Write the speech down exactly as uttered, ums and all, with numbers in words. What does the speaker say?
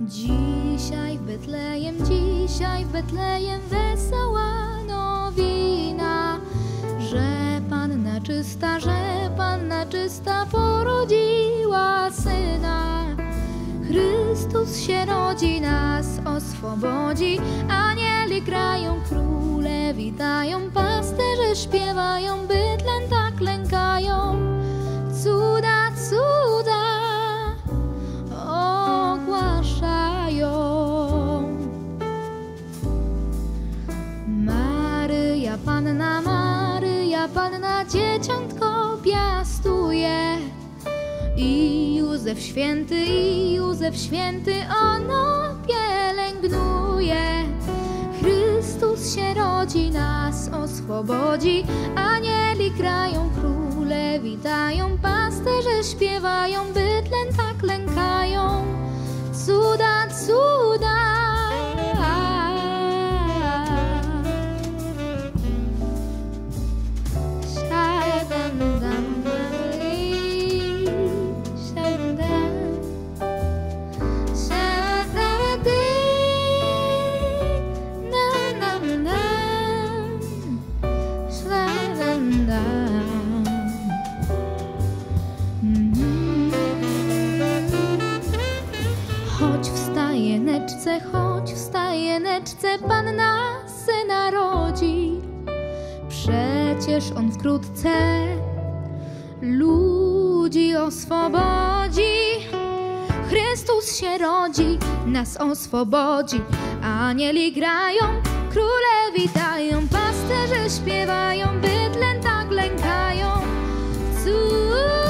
Dzisiaj w Betlejem, dzisiaj w Betlejem wesoła nowina, że Panna czysta, że Panna czysta porodziła Syna. Chrystus się rodzi, nas oswobodzi, anieli grają, króle witają, pasterze śpiewają, bydlęta tak lękają. Cuda, cuda ogłaszają. Maryja Panna, Maryja Panna dzieciątko piastuje. I Józef święty, i Józef święty ono pielęgnuje. Chrystus się rodzi, nas oswobodzi, anieli grają, króle witają, pasterze śpiewają, bydlęta tak lękają. Cuda, cuda Choć w stajeneczce, choć w stajeneczce Panna Syna rodzi, przecież On wkrótce ludzi oswobodzi. Chrystus się rodzi, nas oswobodzi, anieli grają, króle witają, pasterze śpiewają, bydlęta tak lękają. Cud